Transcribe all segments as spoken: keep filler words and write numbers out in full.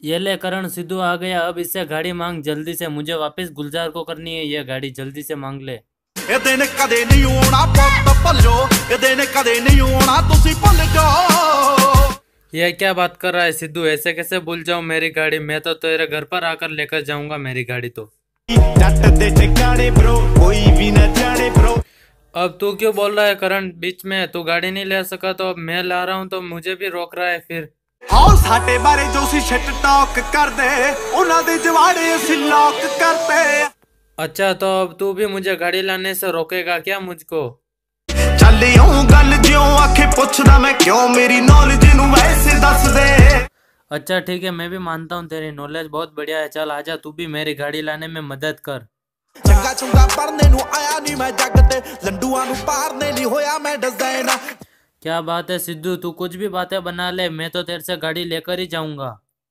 ये ले करण, सिद्धू आ गया। अब इससे गाड़ी मांग जल्दी से, मुझे वापस गुलजार को करनी है ये गाड़ी, जल्दी से मांग ले। ये दिन कदे नहीं होना पुत भुल जाओ, ये दिन कदे नहीं होना तुसी भुल जाओ। ये क्या बात कर रहा है सिद्धू, ऐसे कैसे भूल जाऊं मेरी गाड़ी? मैं तो तेरे घर पर आकर लेकर जाऊंगा मेरी गाड़ी तो। जट दे ठिकाने ब्रो, कोई भी न जाने ब्रो। अब तू क्यों बोल रहा है करण बीच में? तू गाड़ी नहीं ले सका तो अब मैं ला रहा हूँ तो मुझे भी रोक रहा है फिर। आओ साडे बारे जो सी शिट टॉक कर दे, उन्हां दे जवाड़े असी लॉक करते। अच्छा तो अब तू भी मुझे गाड़ी लाने से रोकेगा क्या मुझको? चल यूं गल ज्यों आखे पुछदा मैं क्यों, मेरी नॉलेज नू वैसे दस दे। अच्छा ठीक है, मैं भी मानता हूँ तेरी नॉलेज बहुत बढ़िया है। चल आजा तू भी मेरी गाड़ी लाने में मदद कर। चंगा चंगा पढ़ने नू आया नहीं मैं जग ते, लंडुआं नू पारने नहीं होया मैं डिजाइनर। क्या बात है सिद्धू, तू कुछ भी बातें बना ले, मैं तो तेरे से गाड़ी लेकर ही जाऊंगा।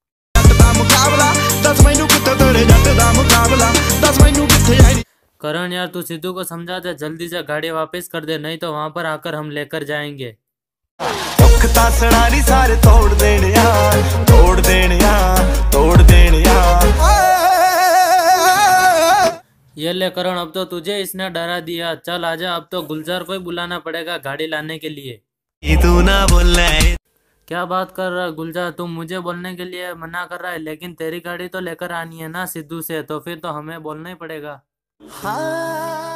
करण यार तू सिद्धू को समझा दे, जल्दी से गाड़ी वापस कर दे, नहीं तो वहां पर आकर हम लेकर जाएंगे। सारे तोड़ देने तोड़ देने तोड़ देने। ये ले करण, अब तो तुझे इसने डरा दिया। चल आजा, अब तो गुलजार को ही बुलाना पड़ेगा गाड़ी लाने के लिए। तू ना बोलना है। क्या बात कर रहा है गुलजार, तुम मुझे बोलने के लिए मना कर रहा है, लेकिन तेरी गाड़ी तो लेकर आनी है ना सिद्धू से, तो फिर तो हमें बोलना ही पड़ेगा। हाँ।